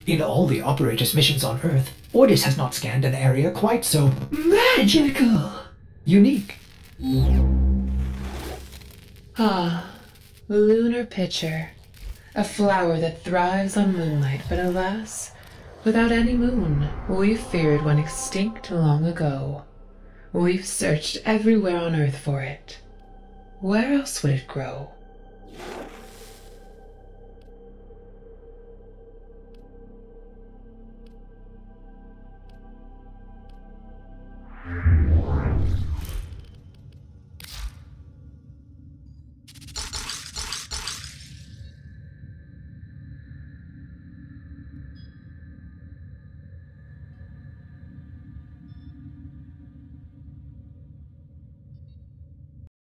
In all the operator's missions on Earth, Ordis has not scanned an area quite so magical, unique. Ah, lunar pitcher. A flower that thrives on moonlight, but alas, without any moon. We feared one extinct long ago. We've searched everywhere on Earth for it. Where else would it grow?